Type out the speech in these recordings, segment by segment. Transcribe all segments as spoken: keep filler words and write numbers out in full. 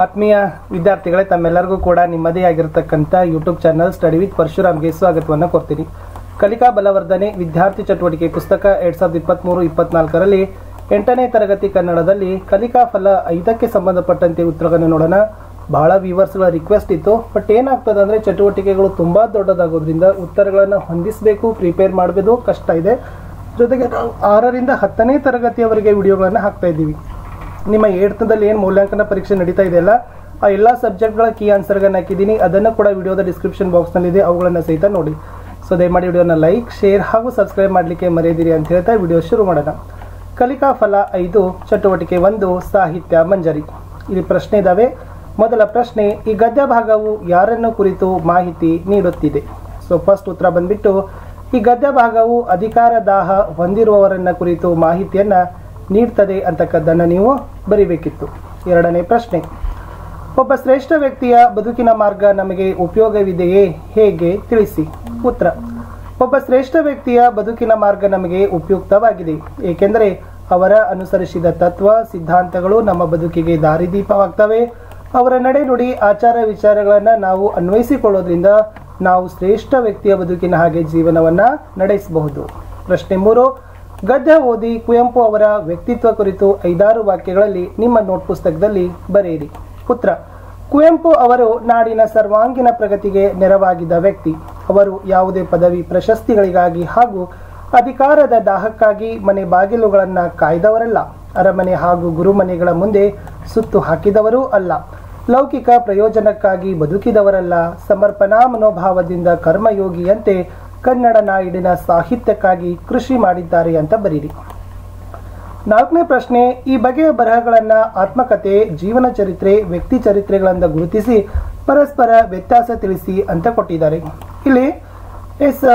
ಆತ್ಮೀಯ ವಿದ್ಯಾರ್ಥಿಗಳೇ, ತಮ್ಮೆಲ್ಲರಿಗೂ ಕೂಡ ನಿಮ್ಮದೇ ಆಗಿರತಕ್ಕಂಥ ಯೂಟ್ಯೂಬ್ ಚಾನಲ್ ಸ್ಟಡಿ ವಿತ್ ಪರಶುರಾಮ್ಗೆ ಸ್ವಾಗತವನ್ನು ಕೊಡ್ತೀನಿ. ಕಲಿಕಾ ಬಲವರ್ಧನೆ ವಿದ್ಯಾರ್ಥಿ ಚಟುವಟಿಕೆ ಪುಸ್ತಕ ಎರಡ್ ಸಾವಿರದ ಇಪ್ಪತ್ತ್ಮೂರು ಇಪ್ಪತ್ನಾಲ್ಕರಲ್ಲಿ ಎಂಟನೇ ತರಗತಿ ಕನ್ನಡದಲ್ಲಿ ಕಲಿಕಾ ಫಲ ಐದಕ್ಕೆ ಸಂಬಂಧಪಟ್ಟಂತೆ ಉತ್ತರಗಳನ್ನು ನೋಡೋಣ. ಬಹಳ ವ್ಯೂವರ್ಸ್ಗಳ ರಿಕ್ವೆಸ್ಟ್ ಇತ್ತು. ಬಟ್ ಏನಾಗ್ತದೆ ಅಂದರೆ ಚಟುವಟಿಕೆಗಳು ತುಂಬ ದೊಡ್ಡದಾಗೋದ್ರಿಂದ ಉತ್ತರಗಳನ್ನು ಹೊಂದಿಸಬೇಕು, ಪ್ರಿಪೇರ್ ಮಾಡಬೇಕು, ಕಷ್ಟ ಇದೆ. ಜೊತೆಗೆ ನಾವು ಆರರಿಂದ ಹತ್ತನೇ ತರಗತಿಯವರೆಗೆ ವಿಡಿಯೋಗಳನ್ನು ಹಾಕ್ತಾ ಇದ್ದೀವಿ. ನಿಮ್ಮ ಏಳ್ತದಲ್ಲಿ ಏನು ಮೂಲ್ಯಾಂಕನ ಪರೀಕ್ಷೆ ನಡೀತಾ ಇದೆಯಲ್ಲ, ಆ ಎಲ್ಲ ಸಬ್ಜೆಕ್ಟ್ಗಳ ಕೀ ಆನ್ಸರ್ಗಳನ್ನು ಹಾಕಿದ್ದೀನಿ. ಅದನ್ನು ಕೂಡ ವಿಡಿಯೋದ ಡಿಸ್ಕ್ರಿಪ್ಷನ್ ಬಾಕ್ಸ್ನಲ್ಲಿದೆ, ಅವುಗಳನ್ನು ಸಹಿತ ನೋಡಿ. ಸೊ ದಯಮಾಡಿ ವಿಡಿಯೋನ ಲೈಕ್, ಶೇರ್ ಹಾಗೂ ಸಬ್ಸ್ಕ್ರೈಬ್ ಮಾಡಲಿಕ್ಕೆ ಮರೆಯದಿರಿ ಅಂತ ಹೇಳ್ತಾ ವಿಡಿಯೋ ಶುರು ಮಾಡೋಣ. ಕಲಿಕಾ ಫಲ ಐದು ಚಟುವಟಿಕೆ ಒಂದು ಸಾಹಿತ್ಯ ಮಂಜರಿ. ಇಲ್ಲಿ ಪ್ರಶ್ನೆ ಇದ್ದಾವೆ. ಮೊದಲ ಪ್ರಶ್ನೆ, ಈ ಗದ್ಯ ಭಾಗವು ಯಾರನ್ನು ಕುರಿತು ಮಾಹಿತಿ ನೀಡುತ್ತಿದೆ? ಸೊ ಫಸ್ಟ್ ಉತ್ತರ ಬಂದ್ಬಿಟ್ಟು, ಈ ಗದ್ಯ ಭಾಗವು ಅಧಿಕಾರ ದಾಹ ಹೊಂದಿರುವವರನ್ನ ಕುರಿತು ಮಾಹಿತಿಯನ್ನ ನೀಡ್ತದೆ ಅಂತಕ್ಕದ್ದನ್ನು ನೀವು ಬರಿಬೇಕಿತ್ತು. ಎರಡನೇ ಪ್ರಶ್ನೆ, ಒಬ್ಬ ಶ್ರೇಷ್ಠ ವ್ಯಕ್ತಿಯ ಬದುಕಿನ ಮಾರ್ಗ ನಮಗೆ ಉಪಯೋಗವಿದೆಯೇ? ಹೇಗೆ? ತಿಳಿಸಿ. ಉತ್ತರ, ಒಬ್ಬ ಶ್ರೇಷ್ಠ ವ್ಯಕ್ತಿಯ ಬದುಕಿನ ಮಾರ್ಗ ನಮಗೆ ಉಪಯುಕ್ತವಾಗಿದೆ, ಏಕೆಂದರೆ ಅವರ ಅನುಸರಿಸಿದ ತತ್ವ ಸಿದ್ಧಾಂತಗಳು ನಮ್ಮ ಬದುಕಿಗೆ ದಾರಿದೀಪವಾಗ್ತವೆ. ಅವರ ನಡೆ ನುಡಿ ಆಚಾರ ವಿಚಾರಗಳನ್ನು ನಾವು ಅನ್ವಯಿಸಿಕೊಳ್ಳೋದ್ರಿಂದ ನಾವು ಶ್ರೇಷ್ಠ ವ್ಯಕ್ತಿಯ ಬದುಕಿನ ಹಾಗೆ ಜೀವನವನ್ನ ನಡೆಸಬಹುದು. ಪ್ರಶ್ನೆ ಮೂರು, ಗದ್ಯ ಓದಿ ಕುವೆಂಪು ಅವರ ವ್ಯಕ್ತಿತ್ವ ಕುರಿತು ಐದಾರು ವಾಕ್ಯಗಳಲ್ಲಿ ನಿಮ್ಮ ನೋಟ್ ಪುಸ್ತಕದಲ್ಲಿ ಬರೆಯಿರಿ. ಉತ್ತರ, ಕುವೆಂಪು ಅವರು ನಾಡಿನ ಸರ್ವಾಂಗೀಣ ಪ್ರಗತಿಗೆ ನೆರವಾಗಿದ್ದ ವ್ಯಕ್ತಿ. ಅವರು ಯಾವುದೇ ಪದವಿ ಪ್ರಶಸ್ತಿಗಳಿಗಾಗಿ ಹಾಗೂ ಅಧಿಕಾರದ ದಾಹಕ್ಕಾಗಿ ಮನೆ ಬಾಗಿಲುಗಳನ್ನು ಕಾಯ್ದವರಲ್ಲ. ಅರಮನೆ ಹಾಗೂ ಗುರುಮನೆಗಳ ಮುಂದೆ ಸುತ್ತು ಹಾಕಿದವರೂ ಅಲ್ಲ. ಲೌಕಿಕ ಪ್ರಯೋಜನಕ್ಕಾಗಿ ಬದುಕಿದವರಲ್ಲ. ಸಮರ್ಪಣಾ ಮನೋಭಾವದಿಂದ ಕರ್ಮಯೋಗಿಯಂತೆ ಕನ್ನಡ ನಾಡಿನ ಸಾಹಿತ್ಯಕ್ಕಾಗಿ ಕೃಷಿ ಮಾಡಿದ್ದಾರೆ ಅಂತ ಬರೀರಿ. ನಾಲ್ಕನೇ ಪ್ರಶ್ನೆ, ಈ ಬಗೆಯ ಬರಹಗಳನ್ನು ಆತ್ಮಕಥೆ, ಜೀವನ ಚರಿತ್ರೆ, ವ್ಯಕ್ತಿ ಚರಿತ್ರೆಗಳಿಂದ ಗುರುತಿಸಿ ಪರಸ್ಪರ ವ್ಯತ್ಯಾಸ ತಿಳಿಸಿ ಅಂತ ಕೊಟ್ಟಿದ್ದಾರೆ. ಇಲ್ಲಿ ಎಸ್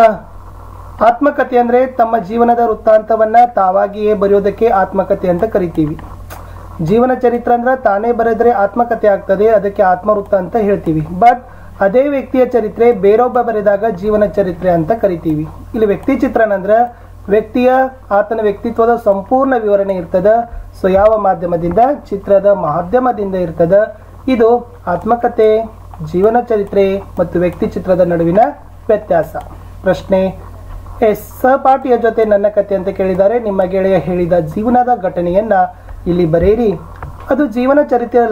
ಆತ್ಮಕಥೆ ಅಂದರೆ ತಮ್ಮ ಜೀವನದ ವೃತ್ತಾಂತವನ್ನ ತಾವಾಗಿಯೇ ಬರೆಯೋದಕ್ಕೆ ಆತ್ಮಕಥೆ ಅಂತ ಕರಿತೀವಿ. ಜೀವನ ಚರಿತ್ರೆ ಅಂದ್ರೆ ತಾನೇ ಬರೆದ್ರೆ ಆತ್ಮಕಥೆ ಆಗ್ತದೆ, ಅದಕ್ಕೆ ಆತ್ಮವೃತ್ತ ಅಂತ ಹೇಳ್ತೀವಿ. ಬಟ್ ಅದೇ ವ್ಯಕ್ತಿಯ ಚರಿತ್ರೆ ಬೇರೊಬ್ಬ ಬರೆದಾಗ ಜೀವನ ಚರಿತ್ರೆ ಅಂತ ಕರಿತೀವಿ. ಇಲ್ಲಿ ವ್ಯಕ್ತಿ ಚಿತ್ರಣ ಅಂದ್ರೆ ವ್ಯಕ್ತಿಯ ಆತನ ವ್ಯಕ್ತಿತ್ವದ ಸಂಪೂರ್ಣ ವಿವರಣೆ ಇರ್ತದ. ಸೊ ಯಾವ ಮಾಧ್ಯಮದಿಂದ? ಚಿತ್ರದ ಮಾಧ್ಯಮದಿಂದ ಇರ್ತದ. ಇದು ಆತ್ಮಕಥೆ, ಜೀವನ ಚರಿತ್ರೆ ಮತ್ತು ವ್ಯಕ್ತಿ ಚಿತ್ರದ ನಡುವಿನ ವ್ಯತ್ಯಾಸ. ಪ್ರಶ್ನೆ, ಎಸ್ ಸಹಪಾಠಿಯ ಜೊತೆ ನನ್ನ ಕಥೆ ಅಂತ ಕೇಳಿದ್ದಾರೆ. ನಿಮ್ಮ ಗೆಳೆಯ ಹೇಳಿದ ಜೀವನದ ಘಟನೆಯನ್ನ ಇಲ್ಲಿ ಬರೆಯಿರಿ. ಅದು ಜೀವನ ಚರಿತ್ರೆಯ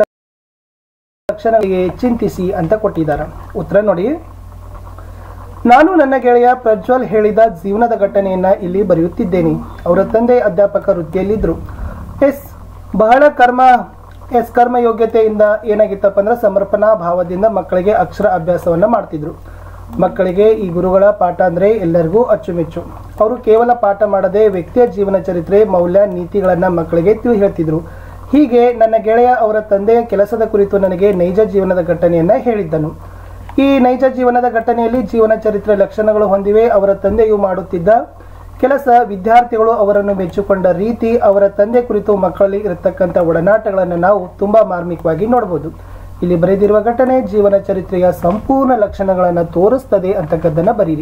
ಲಕ್ಷಣಗಳಿಗೆ ಚಿಂತಿಸಿ ಅಂತ ಕೊಟ್ಟಿದ್ದಾರೆ. ಉತ್ತರ ನೋಡಿ, ನಾನು ನನ್ನ ಗೆಳೆಯ ಪ್ರಜ್ವಲ್ ಹೇಳಿದ ಜೀವನದ ಘಟನೆಯನ್ನ ಇಲ್ಲಿ ಬರೆಯುತ್ತಿದ್ದೇನೆ. ಅವರ ತಂದೆ ಅಧ್ಯಾಪಕ ವೃತ್ತಿಯಲ್ಲಿದ್ದರು. ಎಸ್ ಬಹಳ ಕರ್ಮ ಎಸ್ ಕರ್ಮ ಯೋಗ್ಯತೆಯಿಂದ ಏನಾಗಿತ್ತಪ್ಪ ಅಂದ್ರೆ ಸಮರ್ಪಣಾ ಭಾವದಿಂದ ಮಕ್ಕಳಿಗೆ ಅಕ್ಷರ ಅಭ್ಯಾಸವನ್ನ ಮಾಡ್ತಿದ್ರು. ಮಕ್ಕಳಿಗೆ ಈ ಗುರುಗಳ ಪಾಠ ಅಂದ್ರೆ ಎಲ್ಲರಿಗೂ ಅಚ್ಚುಮೆಚ್ಚು. ಅವರು ಕೇವಲ ಪಾಠ ಮಾಡದೆ ವ್ಯಕ್ತಿಯ ಜೀವನ ಚರಿತ್ರೆ, ಮೌಲ್ಯ, ನೀತಿಗಳನ್ನ ಮಕ್ಕಳಿಗೆ ತಿಳಿ ಹೇಳ್ತಿದ್ರು. ಹೀಗೆ ನನ್ನ ಗೆಳೆಯ ಅವರ ತಂದೆಯ ಕೆಲಸದ ಕುರಿತು ನನಗೆ ನೈಜ ಜೀವನದ ಘಟನೆಯನ್ನ ಹೇಳಿದ್ದನು. ಈ ನೈಜ ಜೀವನದ ಘಟನೆಯಲ್ಲಿ ಜೀವನ ಚರಿತ್ರೆ ಲಕ್ಷಣಗಳು ಹೊಂದಿವೆ. ಅವರ ತಂದೆಯು ಮಾಡುತ್ತಿದ್ದ ಕೆಲಸ, ವಿದ್ಯಾರ್ಥಿಗಳು ಅವರನ್ನು ಮೆಚ್ಚಿಕೊಂಡ ರೀತಿ, ಅವರ ತಂದೆ ಕುರಿತು ಮಕ್ಕಳಲ್ಲಿ ಇರತಕ್ಕಂಥ ಒಡನಾಟಗಳನ್ನು ನಾವು ತುಂಬಾ ಮಾರ್ಮಿಕವಾಗಿ ನೋಡಬಹುದು. ಇಲ್ಲಿ ಬರೆದಿರುವ ಘಟನೆ ಜೀವನ ಚರಿತ್ರೆಯ ಸಂಪೂರ್ಣ ಲಕ್ಷಣಗಳನ್ನು ತೋರಿಸ್ತದೆ ಅಂತಕ್ಕದ್ದನ್ನ ಬರೀರಿ.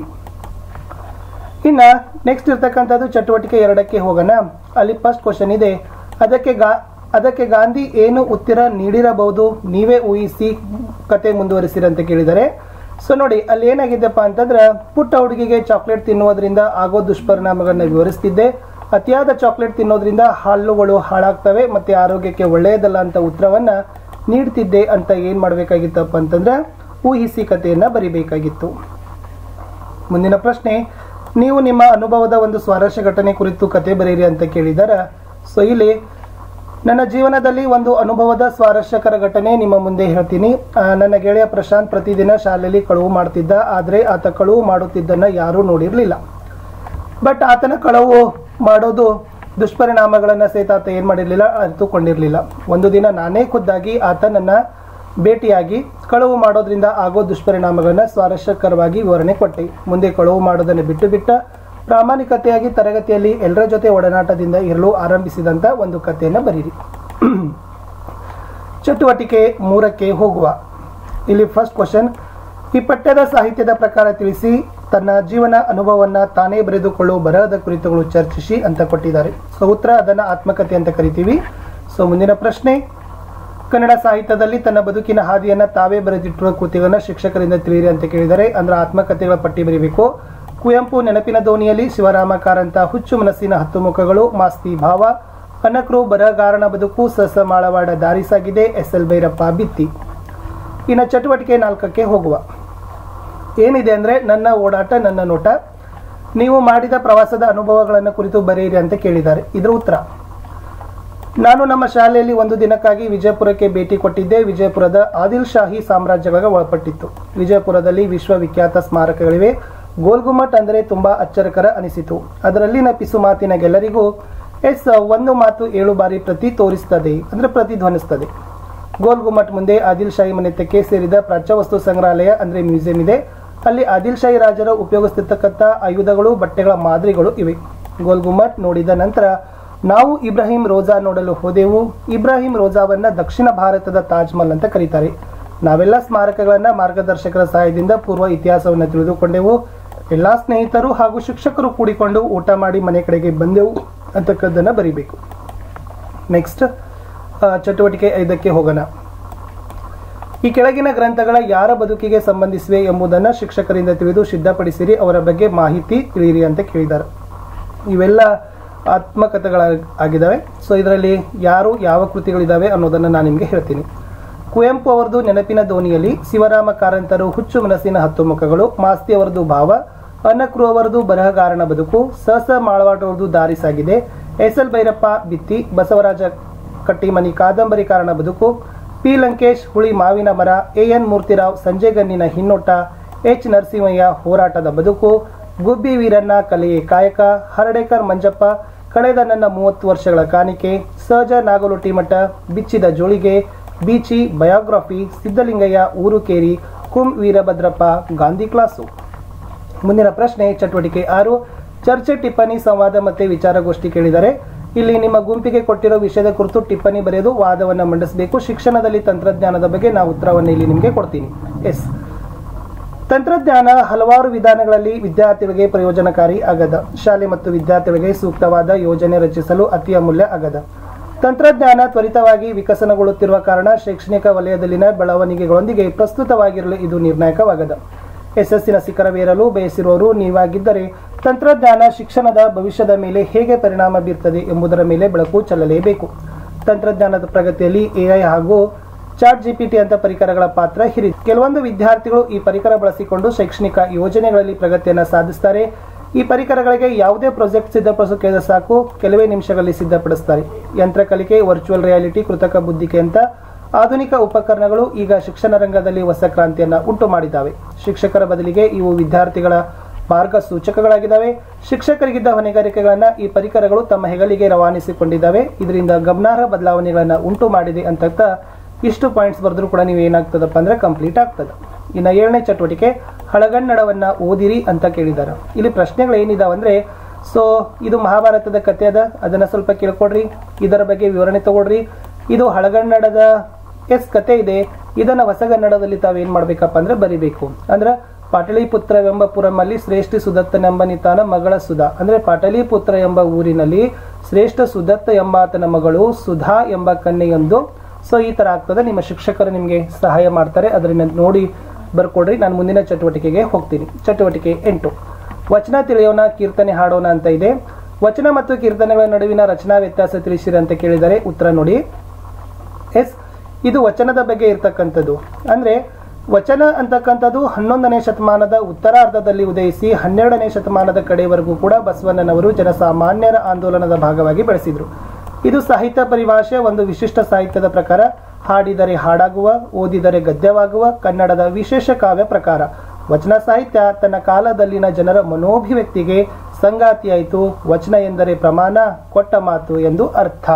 ಇನ್ನ ನೆಕ್ಸ್ಟ್ ಇರ್ತಕ್ಕಂಥದ್ದು ಚಟುವಟಿಕೆ ಎರಡಕ್ಕೆ ಹೋಗೋಣ. ಅಲ್ಲಿ ಫಸ್ಟ್ ಕ್ವಶನ್ ಇದೆ, ಅದಕ್ಕೆ ಗಾ ಅದಕ್ಕೆ ಗಾಂಧಿ ಏನು ಉತ್ತರ ನೀಡಿರಬಹುದು? ನೀವೇ ಊಹಿಸಿ, ಕತೆ ಮುಂದುವರಿಸಿರಿ ಅಂತ ಕೇಳಿದರೆ. ಸೊ ನೋಡಿ, ಅಲ್ಲಿ ಏನಾಗಿದ್ದೆಪ್ಪ ಅಂತಂದ್ರೆ, ಪುಟ್ಟ ಹುಡುಗಿಗೆ ಚಾಕ್ಲೇಟ್ ತಿನ್ನುವುದರಿಂದ ಆಗೋ ದುಷ್ಪರಿಣಾಮಗಳನ್ನ ವಿವರಿಸ್ತಿದ್ದೆ. ಅತಿಯಾದ ಚಾಕ್ಲೇಟ್ ತಿನ್ನೋದ್ರಿಂದ ಹಲ್ಲುಗಳು ಹಾಳಾಗ್ತವೆ ಮತ್ತೆ ಆರೋಗ್ಯಕ್ಕೆ ಒಳ್ಳೆಯದಲ್ಲ ಅಂತ ಉತ್ತರವನ್ನ ನೀಡ್ತಿದ್ದೆ ಅಂತ ಏನ್ ಮಾಡಬೇಕಾಗಿತ್ತಪ್ಪ ಅಂತಂದ್ರೆ ಊಹಿಸಿ ಕಥೆಯನ್ನ ಬರಿಬೇಕಾಗಿತ್ತು. ಮುಂದಿನ ಪ್ರಶ್ನೆ, ನೀವು ನಿಮ್ಮ ಅನುಭವದ ಒಂದು ಸ್ವಾರಸ್ಯ ಘಟನೆ ಕುರಿತು ಕತೆ ಬರೀರಿ ಅಂತ ಕೇಳಿದಾರ. ಸೊ ಇಲ್ಲಿ ನನ್ನ ಜೀವನದಲ್ಲಿ ಒಂದು ಅನುಭವದ ಸ್ವಾರಸ್ಯಕರ ಘಟನೆ ನಿಮ್ಮ ಮುಂದೆ ಹೇಳ್ತೀನಿ. ನನ್ನ ಗೆಳೆಯ ಪ್ರಶಾಂತ್ ಪ್ರತಿದಿನ ಶಾಲೆಯಲ್ಲಿ ಕಳುವು ಮಾಡ್ತಿದ್ದ. ಆದರೆ ಆತ ಕಳುವು ಮಾಡುತ್ತಿದ್ದನ್ನ ಯಾರೂ ನೋಡಿರಲಿಲ್ಲ. ಬಟ್ ಆತನ ಕಳುವು ಮಾಡೋದು ದುಷ್ಪರಿಣಾಮಗಳನ್ನ ಸಹಿತ ಆತ ಏನ್ ಮಾಡಿರ್ಲಿಲ್ಲ, ಅರಿತುಕೊಂಡಿರ್ಲಿಲ್ಲ. ಒಂದು ದಿನ ನಾನೇ ಖುದ್ದಾಗಿ ಆತನನ್ನ ಭೇಟಿಯಾಗಿ ಕಳುವು ಮಾಡೋದ್ರಿಂದ ಆಗೋ ದುಷ್ಪರಿಣಾಮಗಳನ್ನ ಸ್ವಾರಸ್ಯಕರವಾಗಿ ವಿವರಣೆ ಕೊಟ್ಟೆ. ಮುಂದೆ ಕಳುವು ಮಾಡೋದನ್ನು ಬಿಟ್ಟು ಬಿಟ್ಟ ಪ್ರಾಮಾಣಿಕತೆಯಾಗಿ ತರಗತಿಯಲ್ಲಿ ಎಲ್ಲರ ಜೊತೆ ಒಡನಾಟದಿಂದ ಇರಲು ಆರಂಭಿಸಿದಂತ ಒಂದು ಕಥೆಯನ್ನು ಬರೀರಿ. ಚಟುವಟಿಕೆ ಮೂರಕ್ಕೆ ಹೋಗುವ. ಇಲ್ಲಿ ಫಸ್ಟ್ ಕ್ವಶನ್, ಈ ಪಠ್ಯದ ಸಾಹಿತ್ಯದ ಪ್ರಕಾರ ತಿಳಿಸಿ. ತನ್ನ ಜೀವನ ಅನುಭವವನ್ನ ತಾನೇ ಬರೆದುಕೊಳ್ಳುವ ಬರಹದ ಕುರಿತುಗಳು ಚರ್ಚಿಸಿ ಅಂತ ಕೊಟ್ಟಿದ್ದಾರೆ. ಸೊ ಉತ್ತರ ಅದನ್ನ ಆತ್ಮಕಥೆ ಅಂತ ಕರಿತೀವಿ. ಸೊ ಮುಂದಿನ ಪ್ರಶ್ನೆ, ಕನ್ನಡ ಸಾಹಿತ್ಯದಲ್ಲಿ ತನ್ನ ಬದುಕಿನ ಹಾದಿಯನ್ನ ತಾವೇ ಬರೆದಿಟ್ಟಿರುವ ಕೃತಿಗಳನ್ನ ಶಿಕ್ಷಕರಿಂದ ತಿಳಿಯಿರಿ ಅಂತ ಕೇಳಿದರೆ ಅಂದ್ರೆ ಆತ್ಮಕಥೆಗಳ ಪಟ್ಟಿ ಬರೀಬೇಕು. ಕುವೆಂಪು ನೆನಪಿನ ದೋಣಿಯಲ್ಲಿ, ಶಿವರಾಮ ಕಾರಂತ ಹುಚ್ಚು ಮನಸ್ಸಿನ ಹತ್ತು ಮುಖಗಳು, ಮಾಸ್ತಿ ಭಾವ, ಅನಕ್ರು ಬರಹಗಾರನ ಬದುಕು, ಸಸ ಮಾಳವಾಡ ದಾರಿ ಸಾಗಿದೆ, ಎಸ್ ಎಲ್ ಭೈರಪ್ಪ ಬಿತ್ತಿ. ಇನ್ನು ಚಟುವಟಿಕೆ ನಾಲ್ಕಕ್ಕೆ ಹೋಗುವ. ಏನಿದೆ ಅಂದ್ರೆ ನನ್ನ ಓಡಾಟ ನನ್ನ ನೋಟ, ನೀವು ಮಾಡಿದ ಪ್ರವಾಸದ ಅನುಭವಗಳನ್ನು ಕುರಿತು ಬರೆಯಿರಿ ಅಂತ ಕೇಳಿದ್ದಾರೆ. ಇದರ ಉತ್ತರ, ನಾನು ನಮ್ಮ ಶಾಲೆಯಲ್ಲಿ ಒಂದು ದಿನಕ್ಕಾಗಿ ವಿಜಯಪುರಕ್ಕೆ ಭೇಟಿ ಕೊಟ್ಟಿದ್ದೆ. ವಿಜಯಪುರದ ಆದಿಲ್ ಶಾಹಿ ಸಾಮ್ರಾಜ್ಯಗಳಿಗೆ ಒಳಪಟ್ಟಿತ್ತು. ವಿಜಯಪುರದಲ್ಲಿ ವಿಶ್ವವಿಖ್ಯಾತ ಸ್ಮಾರಕಗಳಿವೆ. ಗೋಲ್ಗುಮಟ್ ಅಂದರೆ ತುಂಬಾ ಅಚ್ಚರಕರ ಅನಿಸಿತು. ಅದರಲ್ಲಿನ ಪಿಸು ಮಾತಿನ ಗೆಲ್ಲರಿಗೂ ಎಸ್ ಒಂದು ಮಾತು ಏಳು ಬಾರಿ ಪ್ರತಿ ತೋರಿಸ್ತದೆ ಅಂದ್ರೆ ಪ್ರತಿಧ್ವನಿಸ್ತದೆ. ಗೋಲ್ಗುಮಟ್ ಮುಂದೆ ಆದಿಲ್ ಶಾಹಿ ಮನೆತಕ್ಕೆ ಸೇರಿದ ಪ್ರಾಚ್ಯವಸ್ತು ಸಂಗ್ರಹಾಲಯ ಅಂದ್ರೆ ಮ್ಯೂಸಿಯಂ ಇದೆ. ಅಲ್ಲಿ ಆದಿಲ್ ಶಾಹಿ ರಾಜರು ಉಪಯೋಗಿಸುತ್ತಿರ್ತಕ್ಕಂಥ ಆಯುಧಗಳು, ಬಟ್ಟೆಗಳ ಮಾದರಿಗಳು ಇವೆ. ಗೋಲ್ಗುಮಟ್ ನೋಡಿದ ನಂತರ ನಾವು ಇಬ್ರಾಹಿಂ ರೋಜಾ ನೋಡಲು ಹೋದೆವು. ಇಬ್ರಾಹಿಂ ರೋಜಾವನ್ನ ದಕ್ಷಿಣ ಭಾರತದ ತಾಜ್ ಮಹಲ್ ಅಂತ ಕರೀತಾರೆ. ನಾವೆಲ್ಲ ಸ್ಮಾರಕಗಳನ್ನ ಮಾರ್ಗದರ್ಶಕರ ಸಹಾಯದಿಂದ ಪೂರ್ವ ಇತಿಹಾಸವನ್ನು ತಿಳಿದುಕೊಂಡೆವು. ಎಲ್ಲಾ ಸ್ನೇಹಿತರು ಹಾಗೂ ಶಿಕ್ಷಕರು ಕೂಡಿಕೊಂಡು ಊಟ ಮಾಡಿ ಮನೆ ಕಡೆಗೆ ಬಂದೆವು ಅಂತಕ್ಕದ್ದನ್ನ ಬರೀಬೇಕು. ನೆಕ್ಸ್ಟ್ ಚಟುವಟಿಕೆ ಐದಕ್ಕೆ ಹೋಗೋಣ. ಈ ಕೆಳಗಿನ ಗ್ರಂಥಗಳ ಯಾರ ಬದುಕಿಗೆ ಸಂಬಂಧಿಸಿವೆ ಎಂಬುದನ್ನು ಶಿಕ್ಷಕರಿಂದ ತಿಳಿದು ಸಿದ್ಧಪಡಿಸಿರಿ. ಅವರ ಬಗ್ಗೆ ಮಾಹಿತಿ ತಿಳಿಯಿರಿ ಅಂತ ಕೇಳಿದ್ದಾರೆ. ಇವೆಲ್ಲ ಆತ್ಮಕಥೆಗಳಾಗಿದ್ದಾವೆ. ಸೊ ಇದರಲ್ಲಿ ಯಾರು ಯಾವ ಕೃತಿಗಳಿದ್ದಾವೆ ಅನ್ನೋದನ್ನು ನಾನು ನಿಮಗೆ ಹೇಳ್ತೀನಿ. ಕುವೆಂಪು ಅವರದು ನೆನಪಿನ ದೋಣಿಯಲ್ಲಿ, ಶಿವರಾಮ ಕಾರಂತರು ಹುಚ್ಚು ಮನಸ್ಸಿನ ಹತ್ತು ಮುಖಗಳು, ಮಾಸ್ತಿ ಅವರದು ಭಾವ, ಅನಕ್ರು ಅವರದು ಬರಹಗಾರನ ಬದುಕು, ಸಸ ಮಾಳವಾಟ ಅವರದು ದಾರಿ ಸಾಗಿದೆ, ಎಸ್ ಎಲ್ ಭೈರಪ್ಪ ಬಿತ್ತಿ, ಬಸವರಾಜ ಕಟ್ಟಿಮನಿ ಕಾದಂಬರಿಕಾರನ ಬದುಕು, ಪಿ ಲಂಕೇಶ್ ಹುಳಿ ಮಾವಿನ ಮರ, ಎ ಎನ್ ಮೂರ್ತಿರಾವ್ ಸಂಜೆಗಣ್ಣಿನ ಹಿನ್ನೋಟ, ಎಚ್ ನರಸಿಂಹಯ್ಯ ಹೋರಾಟದ ಬದುಕು, ಗುಬ್ಬಿ ವೀರಣ್ಣ ಕಲೆಯೇ ಕಾಯಕ, ಹರಡೇಕರ್ ಮಂಜಪ್ಪ ಕಳೆದ ನನ್ನ ಮೂವತ್ತು ವರ್ಷಗಳ ಕಾಣಿಕೆ, ಸಹಜ ನಾಗಲೊಟ್ಟಿಮಠ ಬಿಚ್ಚಿದ ಜೋಳಿಗೆ, ಬೀಚಿ ಬಯೋಗ್ರಫಿ, ಸಿದ್ದಲಿಂಗಯ್ಯ ಊರುಕೇರಿ, ಕುಂ ವೀರಭದ್ರಪ್ಪ ಗಾಂಧಿ ಕ್ಲಾಸು. ಮುಂದಿನ ಪ್ರಶ್ನೆ ಚಟುವಟಿಕೆ ಆರು, ಚರ್ಚೆ ಟಿಪ್ಪಣಿ ಸಂವಾದ ಮತ್ತೆ ವಿಚಾರಗೋಷ್ಠಿ ಕೇಳಿದರೆ ಇಲ್ಲಿ ನಿಮ್ಮ ಗುಂಪಿಗೆ ಕೊಟ್ಟಿರೋ ವಿಷಯದ ಕುರಿತು ಟಿಪ್ಪಣಿ ಬರೆಯೋದು, ವಾದವನ್ನು ಮಂಡಿಸಬೇಕು. ಶಿಕ್ಷಣದಲ್ಲಿ ತಂತ್ರಜ್ಞಾನದ ಬಗ್ಗೆ ನಾವು ಉತ್ತರವನ್ನು ಇಲ್ಲಿ ನಿಮಗೆ ಕೊಡ್ತೀನಿ. ಎಸ್, ತಂತ್ರಜ್ಞಾನ ಹಲವಾರು ವಿಧಾನಗಳಲ್ಲಿ ವಿದ್ಯಾರ್ಥಿಗಳಿಗೆ ಪ್ರಯೋಜನಕಾರಿ ಆಗದ. ಶಾಲೆ ಮತ್ತು ವಿದ್ಯಾರ್ಥಿಗಳಿಗೆ ಸೂಕ್ತವಾದ ಯೋಜನೆ ರಚಿಸಲು ಅತಿ ಅಮೂಲ್ಯ ಆಗದ. ತಂತ್ರಜ್ಞಾನ ತ್ವರಿತವಾಗಿ ವಿಕಸನಗೊಳ್ಳುತ್ತಿರುವ ಕಾರಣ ಶೈಕ್ಷಣಿಕ ವಲಯದಲ್ಲಿನ ಬೆಳವಣಿಗೆಗಳೊಂದಿಗೆ ಪ್ರಸ್ತುತವಾಗಿರಲು ಇದು ನಿರ್ಣಾಯಕವಾಗದ. ಯಶಸ್ಸಿನ ಶಿಖರವೇರಲು ಬಯಸಿರುವವರು ನೀವಾಗಿದ್ದರೆ ತಂತ್ರಜ್ಞಾನ ಶಿಕ್ಷಣದ ಭವಿಷ್ಯದ ಮೇಲೆ ಹೇಗೆ ಪರಿಣಾಮ ಬೀರ್ತದೆ ಎಂಬುದರ ಮೇಲೆ ಬೆಳಕು ಚೆಲ್ಲಲೇಬೇಕು. ತಂತ್ರಜ್ಞಾನದ ಪ್ರಗತಿಯಲ್ಲಿ ಎಐ ಹಾಗೂ ಚಾಟ್ ಜಿಪಿಟಿ ಅಂತ ಪರಿಕರಗಳ ಪಾತ್ರ ಹಿರಿದು. ಕೆಲವೊಂದು ವಿದ್ಯಾರ್ಥಿಗಳು ಈ ಪರಿಕರ ಬಳಸಿಕೊಂಡು ಶೈಕ್ಷಣಿಕ ಯೋಜನೆಗಳಲ್ಲಿ ಪ್ರಗತಿಯನ್ನು ಸಾಧಿಸುತ್ತಾರೆ. ಈ ಪರಿಕರಗಳಿಗೆ ಯಾವುದೇ ಪ್ರಾಜೆಕ್ಟ್ ಸಿದ್ಧಪಡಿಸೋಕೆ ಸಾಕು, ಕೆಲವೇ ನಿಮಿಷಗಳಲ್ಲಿ ಸಿದ್ಧಪಡಿಸ್ತಾರೆ. ಯಂತ್ರ ಕಲಿಕೆ, ವರ್ಚುವಲ್ ರಿಯಾಲಿಟಿ, ಕೃತಕ ಬುದ್ಧಿಕೆ ಅಂತ ಆಧುನಿಕ ಉಪಕರಣಗಳು ಈಗ ಶಿಕ್ಷಣ ರಂಗದಲ್ಲಿ ಹೊಸ ಕ್ರಾಂತಿಯನ್ನು ಉಂಟು ಮಾಡಿದ್ದಾವೆ. ಶಿಕ್ಷಕರ ಬದಲಿಗೆ ಇವು ವಿದ್ಯಾರ್ಥಿಗಳ ಮಾರ್ಗಸೂಚಕಗಳಾಗಿದ್ದಾವೆ. ಶಿಕ್ಷಕರಿಗಿದ್ದ ಹೊಣೆಗಾರಿಕೆಗಳನ್ನು ಈ ಪರಿಕರಗಳು ತಮ್ಮ ಹೆಗಲಿಗೆ ರವಾನಿಸಿಕೊಂಡಿದ್ದಾವೆ. ಇದರಿಂದ ಗಮನಾರ್ಹ ಬದಲಾವಣೆಗಳನ್ನು ಉಂಟು ಮಾಡಿದೆ ಅಂತ ಇಷ್ಟು ಪಾಯಿಂಟ್ಸ್ ಬರೆದ್ರು ಕೂಡ ನೀವು ಏನಾಗ್ತದಪ್ಪ ಅಂದ್ರೆ ಕಂಪ್ಲೀಟ್ ಆಗ್ತದೆ. ಇನ್ನು ಏಳನೇ ಚಟುವಟಿಕೆ ಹಳಗನ್ನಡವನ್ನ ಓದಿರಿ ಅಂತ ಕೇಳಿದ್ದಾರೆ. ಇಲ್ಲಿ ಪ್ರಶ್ನೆಗಳು ಏನಿದಾವಂದ್ರೆ, ಸೊ ಇದು ಮಹಾಭಾರತದ ಕಥೆ ಅದ, ಅದನ್ನ ಸ್ವಲ್ಪ ಕೇಳ್ಕೊಡ್ರಿ, ಇದರ ಬಗ್ಗೆ ವಿವರಣೆ ತಗೊಳ್ರಿ. ಇದು ಹಳಗನ್ನಡದ ಎಸ್ ಕತೆ ಇದೆ, ಇದನ್ನ ಹೊಸಗನ್ನಡದಲ್ಲಿ ತಾವೇನ್ ಮಾಡ್ಬೇಕಪ್ಪ ಅಂದ್ರೆ ಬರಿಬೇಕು. ಅಂದ್ರೆ ಪಾಟಲಿಪುತ್ರವೆಂಬ ಪುರಮಲ್ಲಿ ಶ್ರೇಷ್ಠ ಸುದತ್ತನೆಂಬ ನಿತಾನ ಮಗಳ ಸುಧಾ, ಅಂದ್ರೆ ಪಾಟಲಿಪುತ್ರ ಎಂಬ ಊರಿನಲ್ಲಿ ಶ್ರೇಷ್ಠ ಸುದತ್ತ ಎಂಬಾತನ ಮಗಳು ಸುಧಾ ಎಂಬ ಕನ್ಯೆಯೊಂದು. ಸೊ ಈ ತರ ಆಗ್ತದೆ. ನಿಮ್ಮ ಶಿಕ್ಷಕರು ನಿಮಗೆ ಸಹಾಯ ಮಾಡ್ತಾರೆ, ಅದರಿಂದ ನೋಡಿ ಬರ್ಕೊಡ್ರಿ. ನಾನು ಮುಂದಿನ ಚಟುವಟಿಕೆಗೆ ಹೋಗ್ತೀನಿ. ಚಟುವಟಿಕೆ ಎಂಟು, ವಚನ ತಿಳಿಯೋಣ ಕೀರ್ತನೆ ಹಾಡೋಣ ಅಂತ ಇದೆ. ವಚನ ಮತ್ತು ಕೀರ್ತನೆಗಳ ನಡುವಿನ ರಚನಾ ವ್ಯತ್ಯಾಸ ತಿಳಿಸಿರಿ ಅಂತ ಕೇಳಿದರೆ ಉತ್ತರ ನೋಡಿ. ಎಸ್, ಇದು ವಚನದ ಬಗ್ಗೆ ಇರ್ತಕ್ಕಂಥದ್ದು. ಅಂದ್ರೆ ವಚನ ಅಂತಕ್ಕಂಥದ್ದು ಹನ್ನೊಂದನೇ ಶತಮಾನದ ಉತ್ತರಾರ್ಧದಲ್ಲಿ ಉದಯಿಸಿ ಹನ್ನೆರಡನೇ ಶತಮಾನದ ಕಡೆವರೆಗೂ ಕೂಡ ಬಸವಣ್ಣನವರು ಜನಸಾಮಾನ್ಯರ ಆಂದೋಲನದ ಭಾಗವಾಗಿ ಬೆಳೆಸಿದ್ರು. ಇದು ಸಾಹಿತ್ಯ ಪರಿಭಾಷೆ, ಒಂದು ವಿಶಿಷ್ಟ ಸಾಹಿತ್ಯದ ಪ್ರಕಾರ. ಹಾಡಿದರೆ ಹಾಡಾಗುವ, ಓದಿದರೆ ಗದ್ಯವಾಗುವ ಕನ್ನಡದ ವಿಶೇಷ ಕಾವ್ಯ ಪ್ರಕಾರ. ವಚನ ಸಾಹಿತ್ಯ ತನ್ನ ಕಾಲದಲ್ಲಿನ ಜನರ ಮನೋಭಿವ್ಯಕ್ತಿಗೆ ಸಂಗಾತಿಯಾಯಿತು. ವಚನ ಎಂದರೆ ಪ್ರಮಾಣ, ಕೊಟ್ಟ ಮಾತು ಎಂದು ಅರ್ಥ.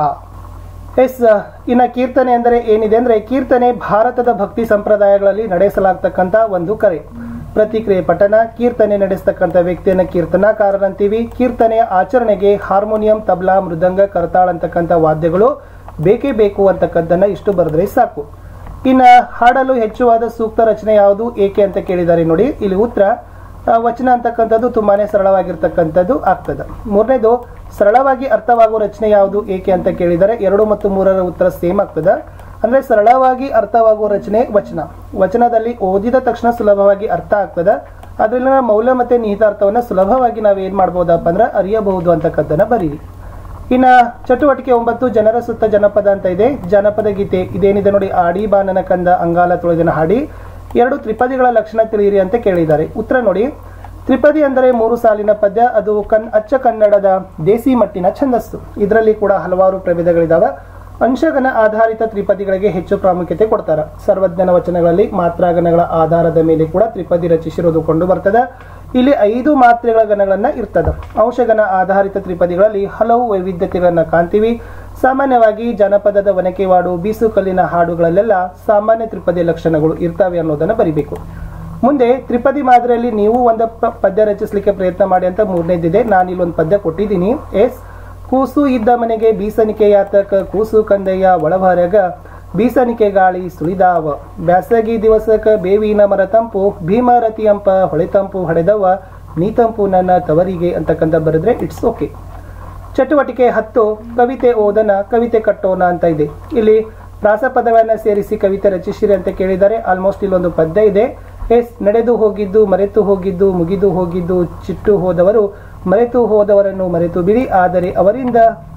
ಎಸ್, ಇನ್ನು ಕೀರ್ತನೆ ಅಂದರೆ ಏನಿದೆ ಅಂದ್ರೆ, ಕೀರ್ತನೆ ಭಾರತದ ಭಕ್ತಿ ಸಂಪ್ರದಾಯಗಳಲ್ಲಿ ನಡೆಸಲಾಗ್ತಕ್ಕಂಥ ಒಂದು ಕರೆ. ಪ್ರತಿಕ್ರಿಯೆ ಪಠನ, ಕೀರ್ತನೆ ನಡೆಸ್ತಕ್ಕಂಥ ವ್ಯಕ್ತಿಯನ್ನು ಕೀರ್ತನಾಕಾರರಂತೀವಿ. ಕೀರ್ತನೆಯ ಆಚರಣೆಗೆ ಹಾರ್ಮೋನಿಯಂ, ತಬ್ಲಾ, ಮೃದಂಗ, ಕರತಾಳ ಅಂತಕ್ಕಂಥ ವಾದ್ಯಗಳು ಬೇಕೇ ಬೇಕು ಅಂತಕ್ಕದ್ದನ್ನ ಇಷ್ಟು ಬರೆದ್ರೆ ಸಾಕು. ಇನ್ನ ಹಾಡಲು ಹೆಚ್ಚುವಾದ ಸೂಕ್ತ ರಚನೆ ಯಾವುದು, ಏಕೆ ಅಂತ ಕೇಳಿದ್ದಾರೆ ನೋಡಿ. ಇಲ್ಲಿ ಉತ್ತರ ವಚನ ಅಂತಕ್ಕಂಥದ್ದು ತುಂಬಾನೇ ಸರಳವಾಗಿರ್ತಕ್ಕಂಥದ್ದು ಆಗ್ತದೆ. ಮೂರನೇದು, ಸರಳವಾಗಿ ಅರ್ಥವಾಗುವ ರಚನೆ ಯಾವುದು, ಏಕೆ ಅಂತ ಕೇಳಿದರೆ ಎರಡು ಮತ್ತು ಮೂರರ ಉತ್ತರ ಸೇಮ್ ಆಗ್ತದೆ. ಅಂದ್ರೆ ಸರಳವಾಗಿ ಅರ್ಥವಾಗುವ ರಚನೆ ವಚನ. ವಚನದಲ್ಲಿ ಓದಿದ ತಕ್ಷಣ ಸುಲಭವಾಗಿ ಅರ್ಥ ಆಗ್ತದ, ಅದರಲ್ಲಿನ ಮೌಲ್ಯ ಮತ್ತೆ ನಿಹಿತಾರ್ಥವನ್ನ ಸುಲಭವಾಗಿ ನಾವು ಏನ್ ಮಾಡ್ಬೋದಪ್ಪ ಅಂದ್ರೆ ಅರಿಯಬಹುದು ಅಂತಕ್ಕದ್ದನ್ನ ಬರೀರಿ. ಇನ್ನ ಚಟುವಟಿಕೆ ಒಂಬತ್ತು ಜನರ ಸುತ್ತ ಜನಪದ ಅಂತ ಇದೆ. ಜನಪದ ಗೀತೆ ಇದೇನಿದೆ ನೋಡಿ, ಆಡಿ ಬಾನನ ಕಂದ ಅಂಗಾಲ ತುಳಿದನ ಹಾಡಿ, ಎರಡು ತ್ರಿಪದಿಗಳ ಲಕ್ಷಣ ತಿಳಿಯಿರಿ ಅಂತ ಕೇಳಿದ್ದಾರೆ. ಉತ್ತರ ನೋಡಿ, ತ್ರಿಪದಿ ಅಂದರೆ ಮೂರು ಸಾಲಿನ ಪದ್ಯ. ಅದು ಕನ್ ಅಚ್ಚ ಕನ್ನಡದ ದೇಸಿ ಮಟ್ಟಿನ ಛಂದಸ್ಸು. ಇದರಲ್ಲಿ ಕೂಡ ಹಲವಾರು ಪ್ರಭೇದಗಳಿದಾವೆ. ಅಂಶಗಣ ಆಧಾರಿತ ತ್ರಿಪದಿಗಳಿಗೆ ಹೆಚ್ಚು ಪ್ರಾಮುಖ್ಯತೆ ಕೊಡ್ತಾರೆ. ಸರ್ವಜ್ಞನ ವಚನಗಳಲ್ಲಿ ಮಾತ್ರಾಗಣಗಳ ಆಧಾರದ ಮೇಲೆ ಕೂಡ ತ್ರಿಪದಿ ರಚಿಸಿರುವುದು ಕಂಡು ಬರ್ತದೆ. ಇಲ್ಲಿ ಐದು ಮಾತ್ರೆಗಳ ಗಣಗಳನ್ನ ಇರ್ತದೆ. ಅಂಶಗಣ ಆಧಾರಿತ ತ್ರಿಪದಿಗಳಲ್ಲಿ ಹಲವು ವೈವಿಧ್ಯತೆಗಳನ್ನ ಕಾಣ್ತೀವಿ. ಸಾಮಾನ್ಯವಾಗಿ ಜನಪದದ ಒನಕೆವಾಡು, ಬೀಸು ಕಲ್ಲಿನ ಹಾಡುಗಳಲ್ಲೆಲ್ಲ ಸಾಮಾನ್ಯ ತ್ರಿಪದಿ ಲಕ್ಷಣಗಳು ಇರ್ತವೆ ಅನ್ನೋದನ್ನ ಬರಿಬೇಕು. ಮುಂದೆ ತ್ರಿಪದಿ ಮಾದರಿಯಲ್ಲಿ ನೀವು ಒಂದು ಪದ್ಯ ರಚಿಸಲಿಕ್ಕೆ ಪ್ರಯತ್ನ ಮಾಡಿ ಅಂತ ಮೂರನೇದಿದೆ. ನಾನು ಇಲ್ಲೊಂದು ಪದ್ಯ ಕೊಟ್ಟಿದ್ದೀನಿ. ಎಸ್ ಕೂಸು ಇದ್ದ ಮನೆಗೆ ಬೀಸನಿಕೆ ಯಾತಕ, ಕೂಸು ಕಂದಯ್ಯ ಒಳಬರಗ, ಬೀಸನಿಕೆ ಗಾಳಿ ಸುಳಿದಾವ, ಬ್ಯಾಸಗಿ ದಿವಸಕ ಬೇವಿನ ಮರ ತಂಪು, ಭೀಮರತಿಯಂಪ ಹೊಳೆತಂಪು ಹೊಡೆದವ, ನೀತಂಪು ನನ್ನ ತವರಿಗೆ ಅಂತಕ್ಕಂಥ ಬರೆದ್ರೆ ಇಟ್ಸ್ ಓಕೆ. ಚಟುವಟಿಕೆ ಹತ್ತು ಕವಿತೆ ಓದನ ಕವಿತೆ ಕಟ್ಟೋಣ ಅಂತ ಇದೆ. ಇಲ್ಲಿ ಪ್ರಾಸಪದಗಳನ್ನ ಸೇರಿಸಿ ಕವಿತೆ ರಚಿಸಿರಿ ಅಂತ ಕೇಳಿದ್ದಾರೆ. ಆಲ್ಮೋಸ್ಟ್ ಇಲ್ಲೊಂದು ಪದ್ಯ ಇದೆ. ಎಸ್ ನಡೆದು ಹೋಗಿದ್ದು ಮರೆತು ಹೋಗಿದ್ದು ಮುಗಿದು ಹೋಗಿದ್ದು ಚಿಟ್ಟು ಹೋದವರು ಮರೆತು ಹೋದವರನ್ನು ಮರೆತು ಬಿಡಿ, ಆದರೆ ಅವರಿಂದ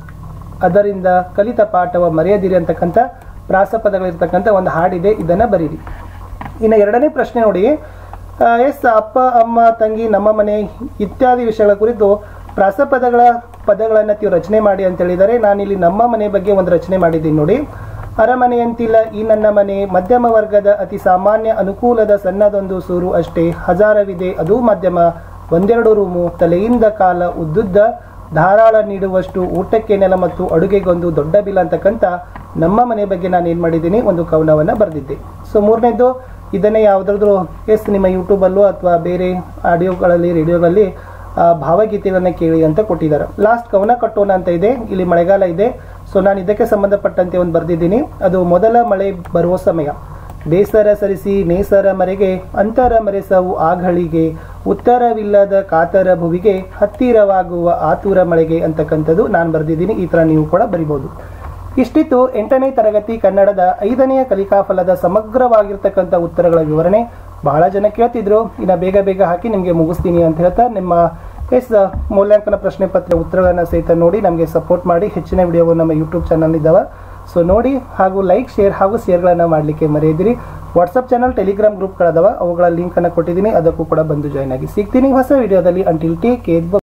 ಅದರಿಂದ ಕಲಿತ ಪಾಠವ ಮರೆಯದಿರಿ ಅಂತಕ್ಕಂಥ ಪ್ರಾಸಪದಗಳಿರ್ತಕ್ಕಂಥ ಒಂದು ಹಾಡಿದೆ. ಇದನ್ನ ಬರೀರಿ. ಇನ್ನು ಎರಡನೇ ಪ್ರಶ್ನೆ ನೋಡಿ, ಎಸ್ ಅಪ್ಪ ಅಮ್ಮ ತಂಗಿ ನಮ್ಮ ಮನೆ ಇತ್ಯಾದಿ ವಿಷಯಗಳ ಕುರಿತು ಪ್ರಾಸಪದಗಳ ಪದಗಳನ್ನ ನೀವು ರಚನೆ ಮಾಡಿ ಅಂತ ಹೇಳಿದರೆ, ನಾನಿಲ್ಲಿ ನಮ್ಮ ಮನೆ ಬಗ್ಗೆ ಒಂದು ರಚನೆ ಮಾಡಿದ್ದೀನಿ ನೋಡಿ. ಅರಮನೆಯಂತಿಲ್ಲ ಈ ನನ್ನ ಮನೆ, ಮಧ್ಯಮ ವರ್ಗದ ಅತಿ ಸಾಮಾನ್ಯ ಅನುಕೂಲದ ಸಣ್ಣದೊಂದು ಸೂರು ಅಷ್ಟೇ, ಹಜಾರವಿದೆ ಅದು ಮಧ್ಯಮ, ಒಂದೆರಡು ರೂಮು, ತಲೆಯಿಂದ ಕಾಲ ಉದ್ದುದ್ದ, ಧಾರಾಳ ನೀಡುವಷ್ಟು, ಊಟಕ್ಕೆ ನೆಲ ಮತ್ತು ಅಡುಗೆಗೊಂದು ದೊಡ್ಡ ಬಿಲ್ ಅಂತಕ್ಕಂಥ ನಮ್ಮ ಮನೆ ಬಗ್ಗೆ ನಾನು ಏನು ಮಾಡಿದ್ದೀನಿ, ಒಂದು ಕವನವನ್ನು ಬರೆದಿದ್ದೆ. ಸೊ ಮೂರನೇದು ಇದನ್ನೇ ಯಾವುದಾದ್ರೂ ಎಸ್ ನಿಮ್ಮ ಯೂಟ್ಯೂಬಲ್ಲೂ ಅಥವಾ ಬೇರೆ ಆಡಿಯೋಗಳಲ್ಲಿ ರೇಡಿಯೋಗಳಲ್ಲಿ ಭಾವಗೀತೆಗಳನ್ನ ಕೇಳಿ ಅಂತ ಕೊಟ್ಟಿದ್ದಾರೆ. ಲಾಸ್ಟ್ ಕವನ ಕಟ್ಟೋಣ ಅಂತ ಇದೆ. ಇಲ್ಲಿ ಮಳೆಗಾಲ ಇದೆ. ಸೊ ನಾನು ಇದಕ್ಕೆ ಸಂಬಂಧಪಟ್ಟಂತೆ ಒಂದು ಬರೆದಿದ್ದೀನಿ. ಅದು ಮೊದಲ ಮಳೆ ಬರುವ ಸಮಯ, ಬೇಸರ ಸರಿಸಿ ನೇಸರ ಮರೆಗೆ, ಅಂತರ ಮರೆಸವು ಆಘಳಿಗೆ, ಉತ್ತರವಿಲ್ಲದ ಕಾತರ ಭುವಿಗೆ, ಹತ್ತಿರವಾಗುವ ಆತುರ ಮಳೆಗೆ ಅಂತಕ್ಕಂಥದ್ದು ನಾನು ಬರೆದಿದ್ದೀನಿ. ಈ ಥರ ನೀವು ಕೂಡ ಬರಿಬೋದು. ಇಷ್ಟಿತ್ತು ಎಂಟನೇ ತರಗತಿ ಕನ್ನಡದ ಐದನೆಯ ಕಲಿಕಾಫಲದ ಸಮಗ್ರವಾಗಿರ್ತಕ್ಕಂಥ ಉತ್ತರಗಳ ವಿವರಣೆ. ಬಹಳ ಜನ ಕೇಳ್ತಿದ್ರು, ಇನ್ನು ಬೇಗ ಬೇಗ ಹಾಕಿ ನಿಮಗೆ ಮುಗಿಸ್ತೀನಿ ಅಂತ ಹೇಳ್ತಾ ನಿಮ್ಮ ಎಸ್ ಮೌಲ್ಯಾಂಕನ ಪ್ರಶ್ನೆ ಪತ್ರ ಉತ್ತರಗಳನ್ನು ಸಹಿತ ನೋಡಿ ನಮಗೆ ಸಪೋರ್ಟ್ ಮಾಡಿ. ಹೆಚ್ಚಿನ ವಿಡಿಯೋಗಳು ನಮ್ಮ ಯೂಟ್ಯೂಬ್ ಚಾನಲ್ ಇದ್ದಾವೆ. ಸೊ ನೋಡಿ, ಹಾಗೂ ಲೈಕ್ ಶೇರ್ ಹಾಗೂ ಶೇರ್ಗಳನ್ನು ಮಾಡಲಿಕ್ಕೆ ಮರೆಯದಿರಿ. ವಾಟ್ಸಪ್ ಚಾನಲ್ ಟೆಲಿಗ್ರಾಮ್ ಗ್ರೂಪ್ಗಳದಾವ, ಅವುಗಳ ಲಿಂಕನ್ನು ಕೊಟ್ಟಿದ್ದೀನಿ, ಅದಕ್ಕೂ ಕೂಡ ಬಂದು ಜಾಯ್ನ್ ಆಗಿ. ಸಿಗ್ತೀನಿ ಹೊಸ ವಿಡಿಯೋದಲ್ಲಿ. Until take care.